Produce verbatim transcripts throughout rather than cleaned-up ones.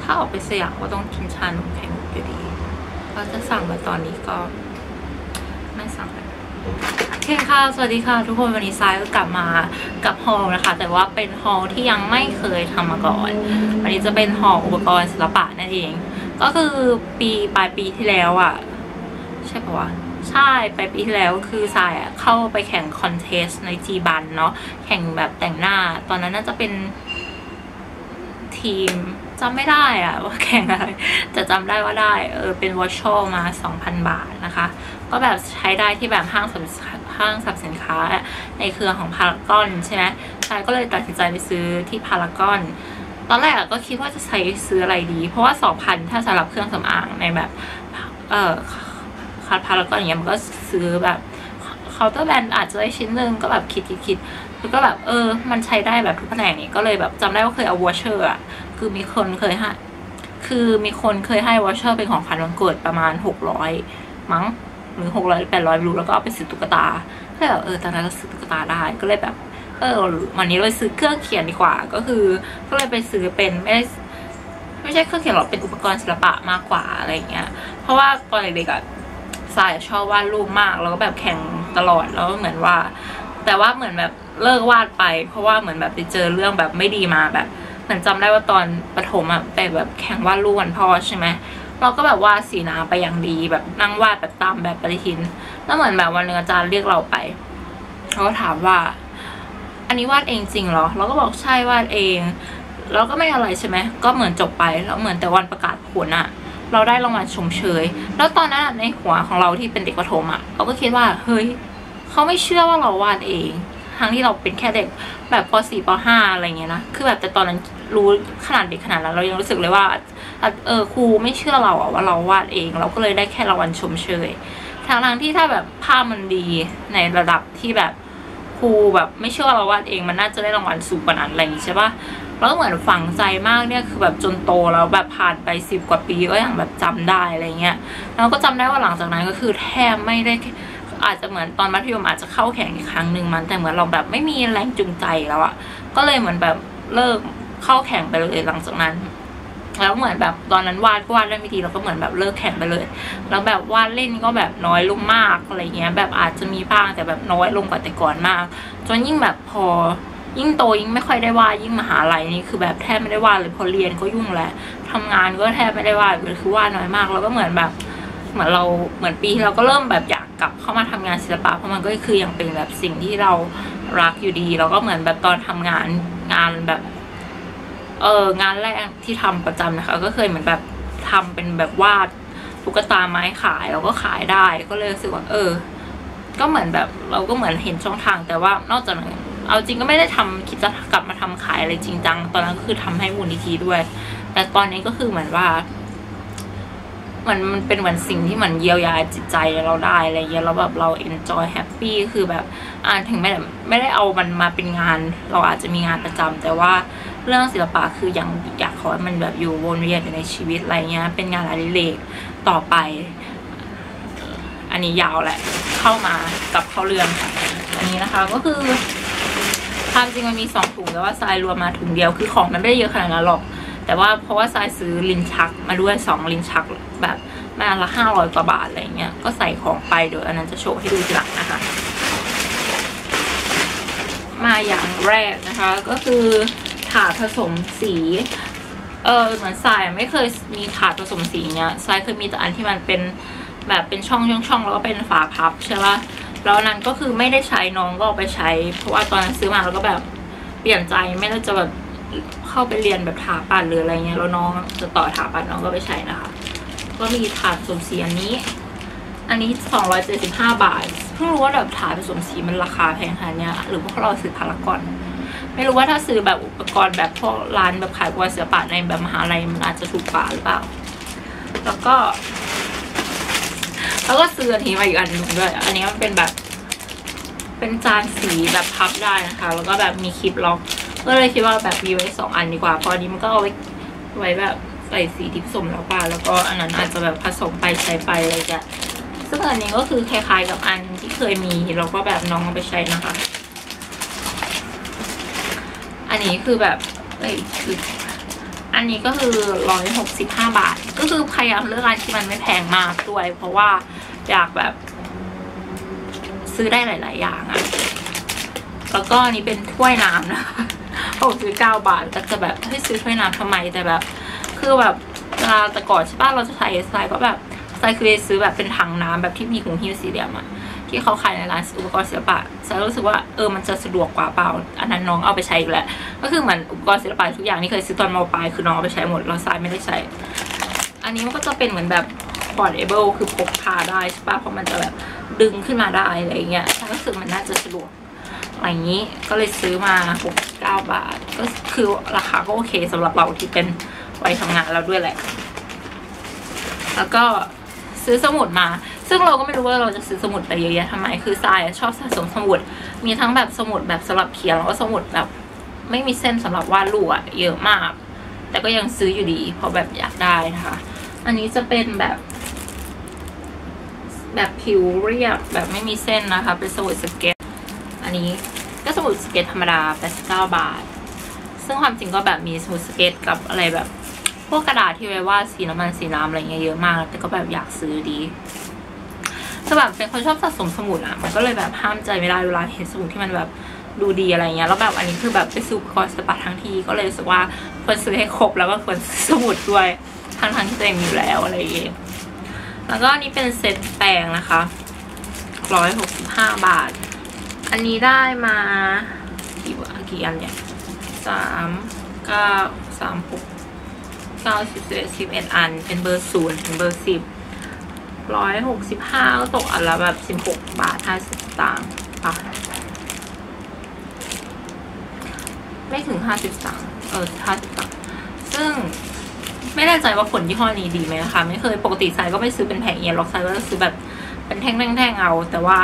ถ้าออกไปสยามก็ต้องกินชานมไข่มุกอยู่ดีก็จะสั่งมาตอนนี้ก็ไม่สั่งแล้วโอเคค่ะสวัสดีค่ะทุกคนวันนี้ทรายก็กลับมากับฮอลนะคะแต่ว่าเป็นฮอลที่ยังไม่เคยทำมาก่อนวันนี้จะเป็นฮอลอุปกรณ์ศิลปะนั่นเองก็คือปีปลายปีที่แล้วอ่ะใช่ปะวะใช่ไปปีที่แล้วคือทรายอ่ะเข้าไปแข่งคอนเทสต์ในจีบันเนาะแข่งแบบแต่งหน้าตอนนั้นน่าจะเป็นทีมจำไม่ได้อะว่าแข่งอะไรแต่จำได้ว่าได้เออเป็นวอชชั่ลมา สองพัน บาทนะคะก็แบบใช้ได้ที่แบบห้างสรรพห้างสรรพสินค้าในเครือของพารากอนใช่ไหมทรายก็เลยตัดสินใจไปซื้อที่พารากอนตอนแรกก็คิดว่าจะใช้ซื้ออะไรดีเพราะว่า สองพัน ถ้าสำหรับเครื่องสำอางในแบบเออคาร์พารากอนอย่างเงี้ยมันก็ซื้อแบบเคาน์เตอร์แบรนด์อาจจะได้ชิ้นหนึ่งก็แบบคิดคิดคิดแล้วก็แบบเออมันใช้ได้แบบทุกแผนกนี่ก็เลยแบบจำได้ว่าเคยเอาวอชเชอร์อ่ะคือมีคนเคยให้คือมีคนเคยให้วอชเชอร์เป็นของขวัญวันเกิดประมาณหกร้อยมั้งหรือหกร้อยแปดร้อยรู้แล้วก็เอาไปซื้อตุ๊กตาก็แบบเออตอนนั้นเราซื้อตุ๊กตาได้ก็เลยแบบเออวันนี้เราซื้อเครื่องเขียนดีกว่าก็คือก็เลยไปซื้อเป็นไม่ได้ไม่ใช่เครื่องเขียนหรอกเป็นอุปกรณ์ศิลปะมากกว่าอะไรเงี้ยเพราะว่าตอนเด็กๆอะทรายชอบวาดรูปมากแล้วก็แบบแข่งตลอดแล้วเหมือนว่าแต่ว่าเหมือนแบบเลิกวาดไปเพราะว่าเหมือนแบบไปเจอเรื่องแบบไม่ดีมาแบบเหมือนจำได้ว่าตอนประถมอะไปแบบแข่งวาดรูปวันพ่อใช่ไหมเราก็แบบวาดสีน้ำไปอย่างดีแบบนั่งวาดแบบตามแบบปฏิทินแล้วเหมือนแบบวันหนึ่งอาจารย์เรียกเราไปเขาก็ถามว่าอันนี้วาดเองจริงเหรอเราก็บอกใช่วาดเองแล้วก็ไม่อะไรใช่ไหมก็เหมือนจบไปแล้วเหมือนแต่วันประกาศผลอะเราได้รางวัลชมเชยแล้วตอนนั้นในหัวของเราที่เป็นเด็กประถมอะเราก็คิดว่าเฮ้ยเขาไม่เชื่อว่าเราวาดเองทั้งที่เราเป็นแค่เด็กแบบป สี่ ป ห้าอะไรเงี้ยนะคือแบบแต่ตอนนั้นรู้ขนาดเด็กขนาดนั้นเรายังรู้สึกเลยว่าเออครูไม่เชื่อเราอะว่าเราวาดเองเราก็เลยได้แค่รางวัลชมเชยทางทางที่ถ้าแบบภาพมันดีในระดับที่แบบครูแบบไม่เชื่อเราวาดเองมันน่าจะได้รางวัลสูงกว่านั้นอะไรอย่างนี้ใช่ปะแล้วก็เหมือนฝังใจมากเนี่ยคือแบบจนโตแล้วแบบผ่านไปสิบกว่าปีก็ยังแบบจำได้อะไรเงี้ยแล้วก็จำได้ว่าหลังจากนั้นก็คือแทบไม่ได้อาจจะเหมือนตอนมัธยมอาจจะเข้าแข่งอีกครั้งหนึ่งมันแต่เหมือนเราแบบไม่มีแรงจูงใจแล้วอะก็เลยเหมือนแบบเลิกเข้าแข่งไปเลยหลังจากนั้นแล้วเหมือนแบบตอนนั้นวาดก็วาดได้ไม่ดีแล้วก็เหมือนแบบเลิกแข่งไปเลยแล้วแบบวาดเล่นก็แบบน้อยลงมากอะไรเงี้ยแบบอาจจะมีบ้างแต่แบบน้อยลงกว่าแต่ก่อนมากจนยิ่งแบบพอยิ่งโตยิ่งไม่ค่อยได้วาดยิ่งมหาลัยนี่คือแบบแทบไม่ได้วาดเลยพอเรียนก็ยุ่งแหละทำงานก็แทบไม่ได้วาดเลยคือวาดน้อยมากแล้วก็เหมือนแบบเหมือนเราเหมือนปีที่เราก็เริ่มแบบอยากกลับเข้ามาทำงานศิลปะเพราะมันก็คือยังเป็นแบบสิ่งที่เรารักอยู่ดีแล้วก็เหมือนแบบตอนทำงานงานแบบเอองานแรกที่ทำประจำนะคะก็เคยเหมือนแบบทำเป็นแบบวาดตุ๊กตาไม้ขายแล้วก็ขายได้ก็เลยรู้สึกว่าเออก็เหมือนแบบเราก็เหมือนเห็นช่องทางแต่ว่านอกจากนั้นเอาจริงก็ไม่ได้ทำคิดจะกลับมาทำขายอะไรจริงจังตอนนั้นก็คือทำให้มูลนิธิด้วยแต่ตอนนี้ก็คือเหมือนว่ามันมันเป็นเหมือนสิ่งที่เหมือนเยียวยาจิตใจเราได้อะไรเงี้ยแล้วแบบเรา enjoy happy คือแบบอ่าถึงไม่ได้ไม่ได้เอามันมาเป็นงานเราอาจจะมีงานประจำแต่ว่าเรื่องศิลปะคือยังอยากขอให้มันแบบอยู่วนเวียนในชีวิตอะไรเงี้ยเป็นงานอดิเรกต่อไปอันนี้ยาวแหละเข้ามากับเข้าเรื่องอันนี้นะคะก็คือความจริงมันมีสองถุงแต่ว่าทรายรวมมาถุงเดียวคือของมันไม่ได้เยอะขนาดนั้นหรอกแต่ว่าเพราะว่าทรายซื้อลิ้นชักมาด้วยสองลิ้นชักแบบมาละห้าร้อยกว่าบาทอะไรเงี้ยก็ใส่ของไปเดี๋ยวอันนั้นจะโชว์ให้ดูทีหลังนะคะมาอย่างแรกนะคะก็คือถาดผสมสีเออเหมือนทรายไม่เคยมีถาดผสมสีเนี้ยทรายเคยมีแต่อันที่มันเป็นแบบเป็นช่องช่องช่องแล้วก็เป็นฝาพับใช่ปะแล้วนั้นก็คือไม่ได้ใช้น้องก็เอาไปใช้เพราะว่าตอนนั้นซื้อมาแล้วก็แบบเปลี่ยนใจไม่ได้จะแบบเข้าไปเรียนแบบถาปัดหรืออะไรเงี้ยแล้วน้องจะต่อถาปัดน้องก็ไปใช้นะคะก็มีถาดผสมสีอันนี้อันนี้สองร้อยเจ็ดสิบห้าบาทเพิ่งรู้ว่าแบบถาดผสมสีมันราคาแพงขนาดเนี้ยหรือว่าเราซื้อพารากอนไม่รู้ว่าถ้าซื้อแบบอุปกรณ์แบบพวกร้านแบบขายอุปกรณ์ศิลปะในแบบมหาลัยมันอาจจะถูกกว่าหรือเปล่าแล้วก็แล้วก็ซื้ออันนี้มาอีกอันหนึ่งด้วยอันนี้มันเป็นแบบเป็นจานสีแบบพับได้นะคะแล้วก็แบบมีคลิปล็อกก็เลยคิดว่าแบบมีไว้สองอันดีกว่าเพราะอันนี้มันก็เอาไว้ไว้แบบใส่สีที่ผสมแล้วป่ะแล้วก็อันนั้นอาจจะแบบผสมไปใช้ไปอะไรจะซึ่งอันนี้ก็คือคล้ายๆกับอันที่เคยมีแล้วก็แบบน้องเอาไปใช้นะคะอันนี้คือแบบเอ้ยคืออันนี้ก็คือร้อยหกสิบห้าบาทก็คือพยายามเลือกอันที่มันไม่แพงมากด้วยเพราะว่าอยากแบบซื้อได้หลายๆอย่างอะแล้วก็อันนี้เป็นถ้วยน้ำนะคะหกสิบเก้าบาทก็จะแบบให้ซื้อถ้วยน้ำทำไมแต่แบบคือแบบเวลาแต่ก่อนใช่ป่ะเราจะใช้สไตล์ก็แบบสไตล์คือซื้อแบบเป็นถังน้ำแบบที่มีหูหิ้วสี่เหลี่ยมอะที่เขาขายในร้านอุปกรณ์ศิลปะฉันรู้สึกว่าเออมันจะสะดวกกว่าเปล่าอันนั้นน้องเอาไปใช้อีกแล้วก็คือเหมือนอุปกรณ์ศิลปะทุกอย่างที่เคยซื้อตอนม.ปลายคือน้องเอาไปใช้หมดเราสายไม่ได้ใช้อันนี้มันก็จะเป็นเหมือนแบบ portable คือพกพาได้ใช่ป่ะเพราะมันจะแบบดึงขึ้นมาได้อะไรเงี้ยฉันรู้สึกมันน่าจะสะดวกอะไรอย่างนี้ก็เลยซื้อมาหกสิบเก้าบาทก็คือราคาก็โอเคสำหรับเราที่เป็นวัยทำงานแล้วด้วยแหละแล้วก็ซื้อสมุดมาซึ่งเราก็ไม่รู้ว่าเราจะซื้อสมุดไปเยอะแยะทำไมคือทรายชอบสะสมสมุดมีทั้งแบบสมุดแบบสำหรับเขียนแล้วก็สมุดแบบไม่มีเส้นสำหรับวาดรูปอะเยอะมากแต่ก็ยังซื้ออยู่ดีเพราะแบบอยากได้นะคะอันนี้จะเป็นแบบแบบผิวเรียบแบบไม่มีเส้นนะคะเป็นสมุดสเก็ตอันนี้ก็สมุดสเก็ตธรรมดาแปดสิบเก้าบาทซึ่งความจริงก็แบบมีสมุดสเก็ตกับอะไรแบบพวกกระดาษที่ไว้วาดสีน้ำมันสีน้ำอะไรเงี้ยเยอะมากแต่ก็แบบอยากซื้อดีคือแบบเป็นคนชอบสะสมสมุดอ่ะมันก็เลยแบบห้ามใจไม่ได้เวลาเห็นสมุดที่มันแบบดูดีอะไรเงี้ยแล้วแบบอันนี้คือแบบไปซื้อคอร์สศิลปะทั้งทีก็เลยรู้สึกว่าควรซื้อให้ครบแล้วก็ควรสมุดด้วยทั้งทั้งที่ตัวเองมีอยู่แล้วอะไรอย่างเงี้ยแล้วก็นี่เป็นเซตแปรงนะคะร้อยหกสิบห้าบาทอันนี้ได้มากี่วะกี่อันเนี่ยสามเก้าสามหกเก้าสิบสิบเอ็ดสิบเอ็ดอันเป็นเบอร์ศูนย์ถึงเบอร์สิบร้อยหกสิบห้าก็ตกอันละแบบสิบหกบาทห้าสิบตังค์ป่ะไม่ถึงห้าสิบตังค์เออห้าสิบตังค์ซึ่งไม่แน่ใจว่าผลยี่ห้อนี้ดีไหมนะคะไม่เคยปกติไซก็ไม่ซื้อเป็นแผงเอียนหรอกไซก็จะซื้อแบบเป็นแท่งๆๆเอาแต่ว่า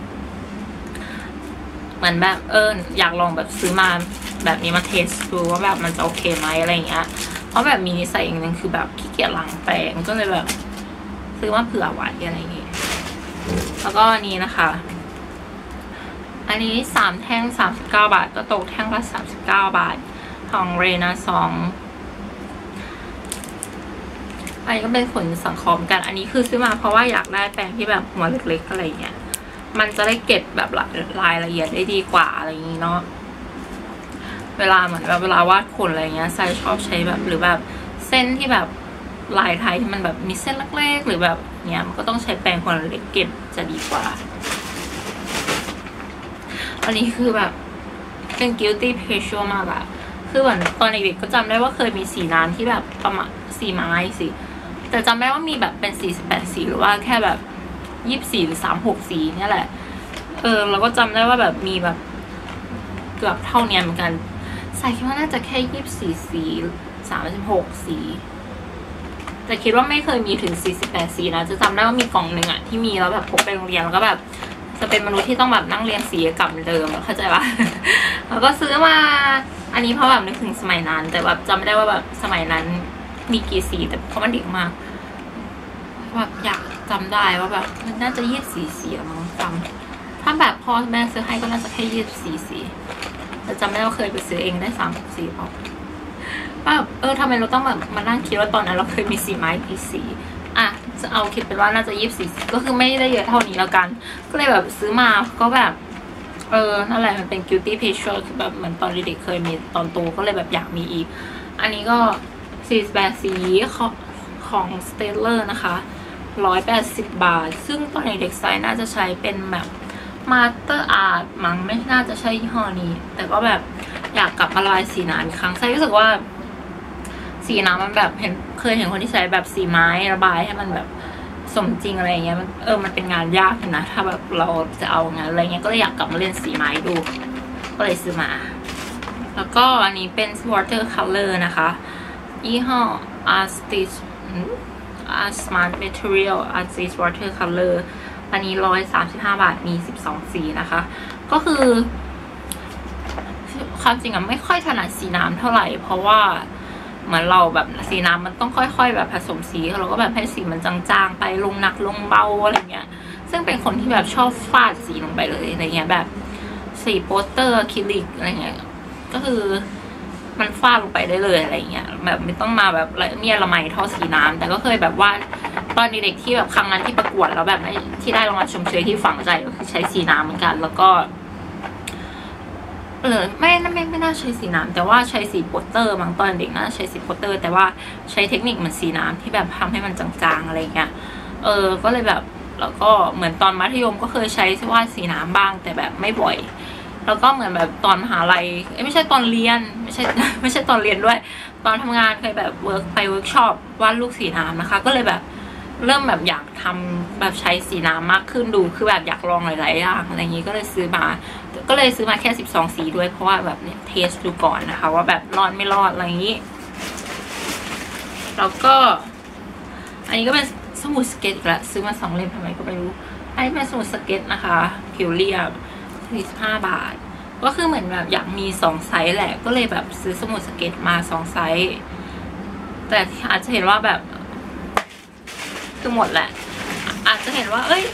เหมือนแบบเอออยากลองแบบซื้อมาแบบนี้มาเทสดูว่าแบบมันจะโอเคไหมอะไรอย่างเงี้ยเพราะแบบมีนิสัยอย่างนึงคือแบบขี้เกียจล้างแปรงก็เลยแบบซื้อมาเผื่อไว้อะไรอย่างเงี้ยแล้วก็อันนี้นะคะอันนี้สามแท่งสามสิบเก้าบาทก็ตกแท่งละสามสิบเก้าบาทของเรนาซองอันนี้ก็เป็นขนสังเคราะห์กันอันนี้คือซื้อมาเพราะว่าอยากได้แปรงที่แบบหัวเล็กๆอะไรเงี้ยมันจะได้เก็บแบบรายละเอียดได้ดีกว่าอะไรอย่างงี้เนาะเวลาเหมือนแบบเวลาวาดขนอะไรเงี้ยไซชอบใช้แบบหรือแบบเส้นที่แบบลายไทยที่มันแบบมีเส้นเล็กๆหรือแบบเนี้ยมันก็ต้องใช้แปรงหัวเล็กเก็บจะดีกว่าอันนี้คือแบบเป็น guilty pleasure มากอะคือเหมือนตอนเด็กๆก็จำได้ว่าเคยมีสีน้ำที่แบบประมาณสีไม้สิแต่จำไม่ว่ามีแบบเป็นสี่สิบแปดสีหรือว่าแค่แบบยี่สิบสี่หรือสามหกสีเนี่ยแหละเออเราก็จำได้ว่าแบบมีแบบเกือบเท่านี้เหมือนกันใส่คิดว่าน่าจะแค่ยี่สิบสี่สีสามสิบหกสีแต่คิดว่าไม่เคยมีถึงสี่สิบแปดสีนะจะจำได้ว่ามีกล่องหนึ่งอะที่มีแล้วแบบพกไปโรงเรียนแล้วก็แบบจะเป็นมนุษย์ที่ต้องแบบนั่งเรียนสีกับเดิมเข้าใจปะแล้วก็ซื้อมาอันนี้เพราะแบบนึกถึงสมัยนั้นแต่แบบจำไม่ได้ว่าแบบสมัยนั้นมีกี่สีแต่เพราะมันเด็กมากแบบอยากจำได้ว่าแบบมันน่าจะยี่สิบสี่สีมั้งจำถ้าแบบพ่อแม่ซื้อให้ก็น่าจะแค่ยี่สิบสี่สีแต่จำได้ว่าเคยไปซื้อเองได้สามสิบสี่พอว่าเออทำไมเราต้องแบบมานั่งคิดว่าตอนนั้นเราเคยมีสีไม้กี่สีอ่ะจะเอาคิดเป็นว่าน่าจะยี่สิบสี่สีก็คือไม่ได้เยอะเท่านี้แล้วกันก็เลยแบบซื้อมาก็แบบเออนั่นแหละมันเป็น guilty pleasure คือแบบเหมือนตอนเด็กๆเคยมีตอนโตก็เลยแบบอยากมีอีกอันนี้ก็สี่สิบแปดสีของของ Stellar นะคะร้อยแปดสิบบาทซึ่งตอนเด็กๆไซน่าจะใช้เป็นแบบ Master Art มั้งไม่น่าจะใช่ยี่ห้อนี้แต่ก็แบบอยากกลับมาระบายสีน้ำอีกครั้งไซรู้สึกว่าสีน้ำมันแบบเห็นเคยเห็นคนที่ใช้แบบสีไม้ระบายให้มันแบบสมจริงอะไรเงี้ยมันเออมันเป็นงานยากนะถ้าแบบเราจะเอางานอะไรเงี้ยก็เลยอยากกลับมาเล่นสีไม้ดูก็เลยซื้อมาแล้วก็อันนี้เป็น water color นะคะยี่ห้อ Artist Art Smart Material Artist Water Color อันนี้ร้อยสามสิบห้าบาทมีสิบสองสีนะคะก็คือความจริงอะไม่ค่อยถนัดสีน้ำเท่าไหร่เพราะว่าเหมือนเราแบบสีน้ำมันต้องค่อยๆแบบผสมสีเราก็แบบให้สีมันจางๆไปลงหนักลงเบาอะไรเงี้ยซึ่งเป็นคนที่แบบชอบฟาดสีลงไปเลยอะไรเงี้ยแบบสีโปสเตอร์อะคริลิกอะไรเงี้ยก็คือมันฟาดลงไปได้เลยอะไรเงี้ยแบบไม่ต้องมาแบบเมียละไมท่อสีน้ำแต่ก็เคยแบบว่าตอนเด็กที่แบบครั้งนั้นที่ประกวดแล้วแบบที่ได้รางวัลชมเชยที่ฝังใจก็คือใช้สีน้ำเหมือนกันแล้วก็เออไม่ไม่ไม่น่าใช้สีน้ำแต่ว่าใช้สีโปสเตอร์บางตอนเด็กน่าใช้สีโปสเตอร์แต่ว่าใช้เทคนิคเหมือนสีน้ำที่แบบทำให้มันจางๆอะไรเงี้ยเออก็เลยแบบแล้วก็เหมือนตอนมัธยมก็เคยใช้วาดสีน้ำบ้างแต่แบบไม่บ่อยแล้วก็เหมือนแบบตอนมหาลัยไม่ใช่ตอนเรียนไม่ใช่ไม่ใช่ตอนเรียนด้วยตอนทำงานเคยแบบเวิร์กไปเวิร์กช็อปวาดลูกสีน้ำนะคะก็เลยแบบเริ่มแบบอยากทำแบบใช้สีน้ำมากขึ้นดูคือแบบอยากลองหลายๆอย่างอะไรอย่างนี้ก็เลยซื้อมาก็เลยซื้อมาแค่สิบสองสีด้วยเพราะว่าแบบเนี่ยเทสดูก่อนนะคะว่าแบบรอดไม่รอดอะไรอย่างนี้แล้วก็อันนี้ก็เป็นสมุดสเก็ตละซื้อมาสองเล่มทำไมก็ไม่รู้อันนี้เป็นสมุดสเก็ตนะคะผิวเรียบสี่สิบห้าบาทก็คือเหมือนแบบอยากมีสองไซส์แหละก็เลยแบบซื้อสมุดสเก็ตมาสองไซส์แต่อาจจะเห็นว่าแบบคือหมดแหละอาจจะเห็นว่าเอ้ย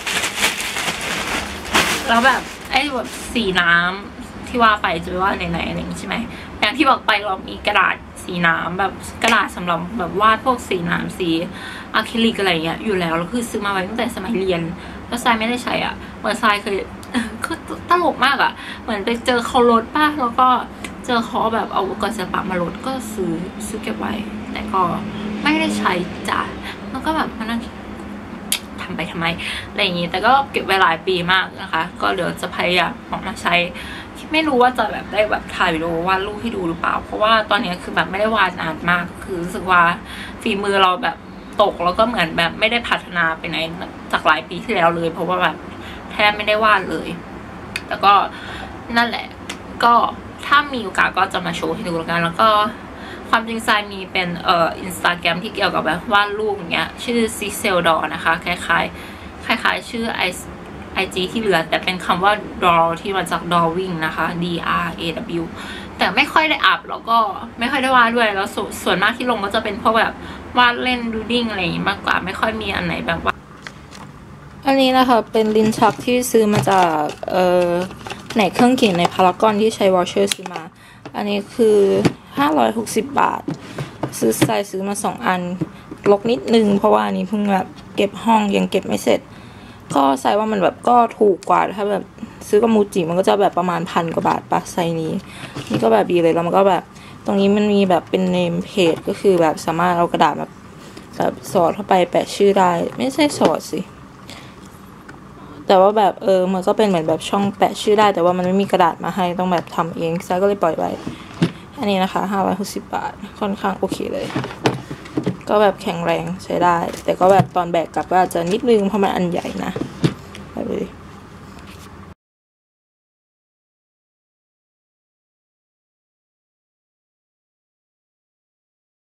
แล้วแบบไอ้แบบสีน้ำที่ว่าไปจะว่าไหนๆอะไรอย่างนี้ใช่ไหมอย่างที่บอกไปเรามีกระดาษสีน้ำแบบกระดาษสำหรับแบบวาดพวกสีน้ำสีอะคริลิกอะไรเงี้ยอยู่แล้วแล้วคือซื้อมาไว้ตั้งแต่สมัยเรียนแล้วทรายไม่ได้ใช้อ่ะเหมือนทรายเคยคือตลกมากอ่ะเหมือนไปเจอเขาลดป่ะแล้วก็เจอเขาแบบเอาอุปกรณ์ศิลปะมาลดก็ซื้อซื้อเก็บไว้แต่ก็ไม่ได้ใช้จ้ะแล้วก็แบบมานั่งทำไปทำไมอะไรอย่างนี้แต่ก็เก็บไว้หลายปีมากนะคะก็เดี๋ยวจะพยายามออกมาใช้ไม่รู้ว่าจะแบบได้แบบถ่ายวิดีโอวาดรูปให้ดูหรือเปล่าเพราะว่าตอนนี้คือแบบไม่ได้วาดนานมากคือรู้สึกว่าฝีมือเราแบบตกแล้วก็เหมือนแบบไม่ได้พัฒนาไปไหนจากหลายปีที่แล้วเลยเพราะว่าแบบแทบไม่ได้วาดเลยแล้วก็นั่นแหละก็ถ้ามีโอกาสก็จะมาโชว์ให้ดูแล้วกันแล้วก็ความจริงใจมีเป็นเอ่ออินสตาแกรมที่เกี่ยวกับแบบวาดรูปอย่างเงี้ยชื่อซิเซลดอนะคะคล้ายๆคล้ายๆชื่อไอไอจีที่เหลือแต่เป็นคำว่า draw ที่มาจาก drawing นะคะ D R A W แต่ไม่ค่อยได้อัพแล้วก็ไม่ค่อยได้วาดด้วยแล้วสส่วนมากที่ลงก็จะเป็นพวกแบบวาดเล่นดูดิ้งอะไรอย่างงี้มากกว่าไม่ค่อยมีอันไหนแบบว่าอันนี้นะคะเป็นลิ้นชักที่ซื้อมาจากเอ่อไหนเครื่องเขียนในพารากอนที่ใช้วอชเชอร์ซื้อมาอันนี้คือห้าร้อยหกสิบบาทซื้อใส่ซื้อมาสองอันลกนิดนึงเพราะว่าอันนี้เพิ่งแบบเก็บห้องยังเก็บไม่เสร็จก็ใส่ว่ามันแบบก็ถูกกว่าถ้าแบบซื้อกับมูจิมันก็จะแบบประมาณพันกว่าบาทปะไซนี้นี่ก็แบบดีเลยแล้วมันก็แบบตรงนี้มันมีแบบเป็นเนมเพจก็คือแบบสามารถเอากระดาษแบบแบบสอดเข้าไปแปะชื่อได้ไม่ใช่สอดสิแต่ว่าแบบเออมันก็เป็นเหมือนแบบช่องแปะชื่อได้แต่ว่ามันไม่มีกระดาษมาให้ต้องแบบทำเองไซก็เลยปล่อยไว้อันนี้นะคะห้าร้อยหกสิบบาทค่อนข้างโอเคเลยก็แบบแข็งแรงใช้ได้แต่ก็แบบตอนแบกกลับก็อาจจะนิดนึงเพราะมันอันใหญ่นะ